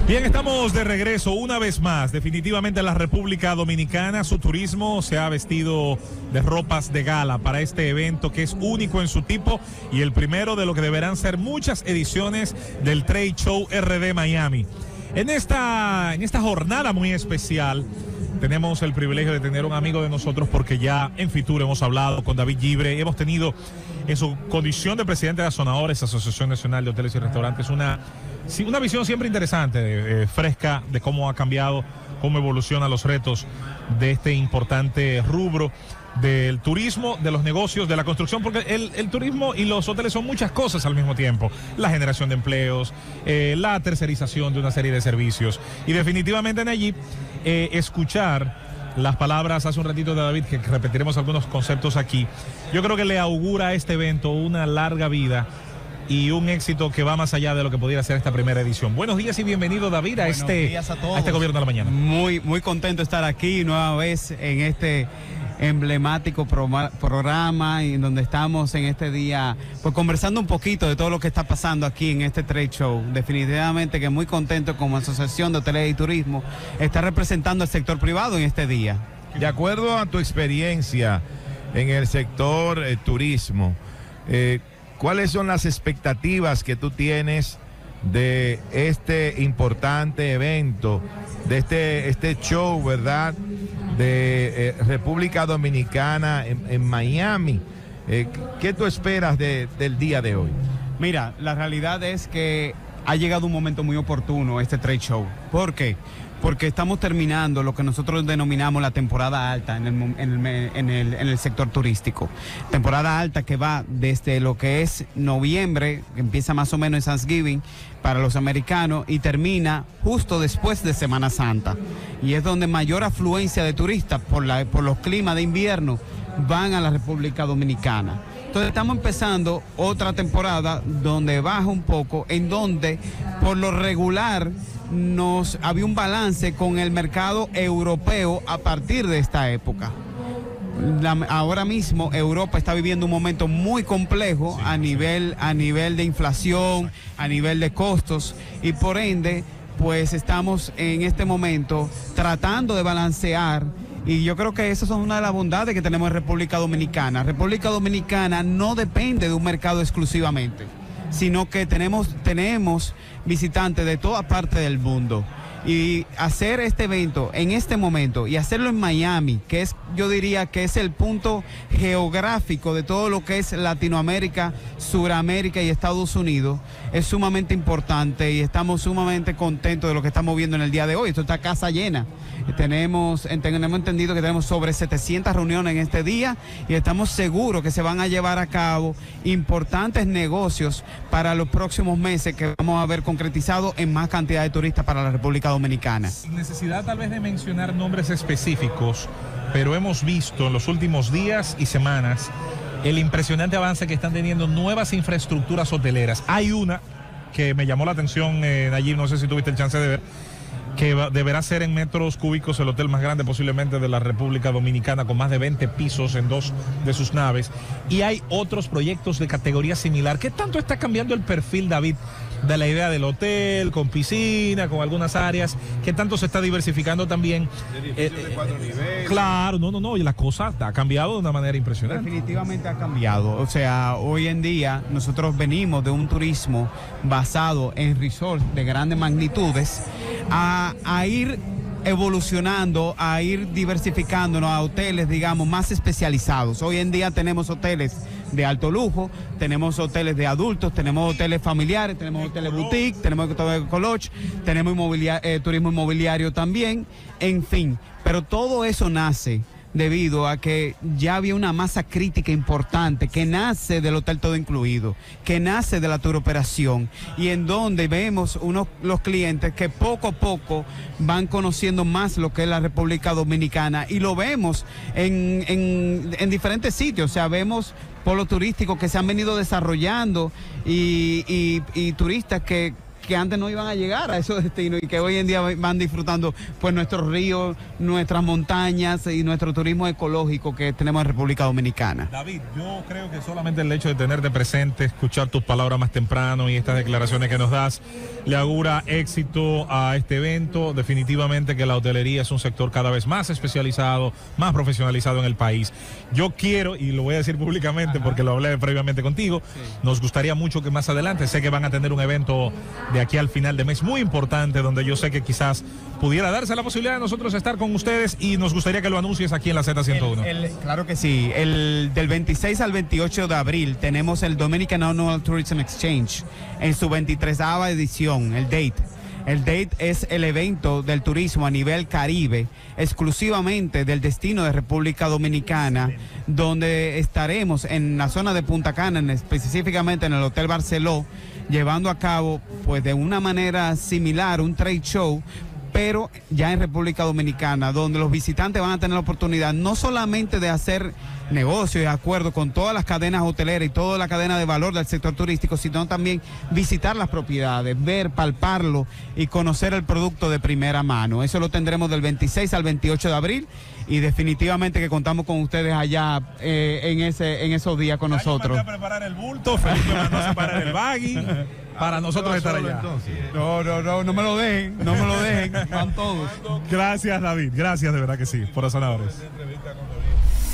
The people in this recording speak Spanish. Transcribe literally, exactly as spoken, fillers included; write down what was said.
Bien, estamos de regreso una vez más. Definitivamente la República Dominicana, su turismo se ha vestido de ropas de gala para este evento que es único en su tipo y el primero de lo que deberán ser muchas ediciones del Trade Show R D Miami. En esta, en esta jornada muy especial tenemos el privilegio de tener un amigo de nosotros porque ya en Fitur hemos hablado con David Gibre, hemos tenido en su condición de presidente de Azonadores, Asociación Nacional de Hoteles y Restaurantes, una, una visión siempre interesante, eh, fresca de cómo ha cambiado, cómo evolucionan los retos de este importante rubro del turismo, de los negocios, de la construcción, porque el, el turismo y los hoteles son muchas cosas al mismo tiempo. La generación de empleos, eh, la tercerización de una serie de servicios. Y definitivamente en allí, eh, escuchar las palabras hace un ratito de David, que repetiremos algunos conceptos aquí, yo creo que le augura a este evento una larga vida y un éxito que va más allá de lo que pudiera ser esta primera edición. Buenos días y bienvenido, David, a, este, a, a este Gobierno de la Mañana. Muy, muy contento de estar aquí nueva vez en este emblemático pro programa en donde estamos en este día pues conversando un poquito de todo lo que está pasando aquí en este Trade Show. Definitivamente que muy contento como Asociación de Hoteles y Turismo estar representando al sector privado en este día. De acuerdo a tu experiencia en el sector eh, turismo, eh, ¿cuáles son las expectativas que tú tienes de este importante evento, de este, este show, ¿verdad?, de eh, República Dominicana en, en Miami? Eh, ¿Qué tú esperas de, del día de hoy? Mira, la realidad es que ha llegado un momento muy oportuno este Trade Show. ¿Por qué? Porque estamos terminando lo que nosotros denominamos la temporada alta en el, en el, en el, en el sector turístico. Temporada alta que va desde lo que es noviembre, que empieza más o menos en Thanksgiving para los americanos y termina justo después de Semana Santa. Y es donde mayor afluencia de turistas por, la, por los climas de invierno van a la República Dominicana. Entonces estamos empezando otra temporada donde baja un poco, en donde por lo regular nos había un balance con el mercado europeo a partir de esta época. La, ahora mismo Europa está viviendo un momento muy complejo a nivel, a nivel de inflación, a nivel de costos y por ende pues estamos en este momento tratando de balancear. Y yo creo que esas son una de las bondades que tenemos en República Dominicana. República Dominicana no depende de un mercado exclusivamente, sino que tenemos, tenemos visitantes de toda parte del mundo. Y hacer este evento en este momento y hacerlo en Miami, que es, yo diría que es el punto geográfico de todo lo que es Latinoamérica, Suramérica y Estados Unidos, es sumamente importante y estamos sumamente contentos de lo que estamos viendo en el día de hoy. Esto está casa llena. Tenemos, tenemos entendido que tenemos sobre setecientas reuniones en este día y estamos seguros que se van a llevar a cabo importantes negocios para los próximos meses que vamos a ver concretizados en más cantidad de turistas para la República Dominicana. Sin necesidad tal vez de mencionar nombres específicos, pero hemos visto en los últimos días y semanas el impresionante avance que están teniendo nuevas infraestructuras hoteleras. Hay una que me llamó la atención, eh, Nayib, no sé si tuviste el chance de ver, que va, deberá ser en metros cúbicos el hotel más grande posiblemente de la República Dominicana, con más de veinte pisos en dos de sus naves. Y hay otros proyectos de categoría similar. ¿Qué tanto está cambiando el perfil, David, de la idea del hotel, con piscina, con algunas áreas? ¿Qué tanto se está diversificando también? De edificios eh, de cuatro niveles. Claro, no, no, no, y la cosa ha cambiado de una manera impresionante. Definitivamente ha cambiado. O sea, hoy en día nosotros venimos de un turismo basado en resorts de grandes magnitudes a, a ir evolucionando, a ir diversificándonos a hoteles, digamos, más especializados. Hoy en día tenemos hoteles de alto lujo, tenemos hoteles de adultos, tenemos hoteles familiares, tenemos hoteles boutique, tenemos hoteles coloch, tenemos inmobiliar, eh, turismo inmobiliario también, en fin. Pero todo eso nace debido a que ya había una masa crítica importante que nace del hotel todo incluido, que nace de la tour operación y en donde vemos unos los clientes que poco a poco van conociendo más lo que es la República Dominicana y lo vemos en, en, en diferentes sitios. O sea, vemos polos turísticos que se han venido desarrollando y, y, y turistas que que antes no iban a llegar a esos destinos y que hoy en día van disfrutando pues nuestros ríos, nuestras montañas y nuestro turismo ecológico que tenemos en República Dominicana. David, yo creo que solamente el hecho de tenerte presente, escuchar tus palabras más temprano y estas declaraciones que nos das, le augura éxito a este evento. Definitivamente que la hotelería es un sector cada vez más especializado, más profesionalizado en el país. Yo quiero, y lo voy a decir públicamente, ajá, porque lo hablé previamente contigo, sí, nos gustaría mucho que más adelante, sé que van a tener un evento de aquí al final de mes muy importante, donde yo sé que quizás pudiera darse la posibilidad de nosotros estar con ustedes y nos gustaría que lo anuncies aquí en la Z ciento uno. El, el, claro que sí, el, del veintiséis al veintiocho de abril tenemos el Dominican Annual Tourism Exchange en su veintitrésava edición, el D A T E. El D A T E es el evento del turismo a nivel Caribe, exclusivamente del destino de República Dominicana, donde estaremos en la zona de Punta Cana, en, específicamente en el Hotel Barceló, llevando a cabo pues de una manera similar un trade show, pero ya en República Dominicana, donde los visitantes van a tener la oportunidad no solamente de hacer negocios y acuerdos con todas las cadenas hoteleras y toda la cadena de valor del sector turístico, sino también visitar las propiedades, ver, palparlo y conocer el producto de primera mano. Eso lo tendremos del veintiséis al veintiocho de abril y definitivamente que contamos con ustedes allá eh, en ese en esos días con nosotros. Yo mandé a preparar el bulto, Felipe mandó a separar el baggy para nosotros estar allá. No, no, no, no me lo dejen, no me lo dejen, van todos. Gracias, David, gracias de verdad que sí, por los sonadores.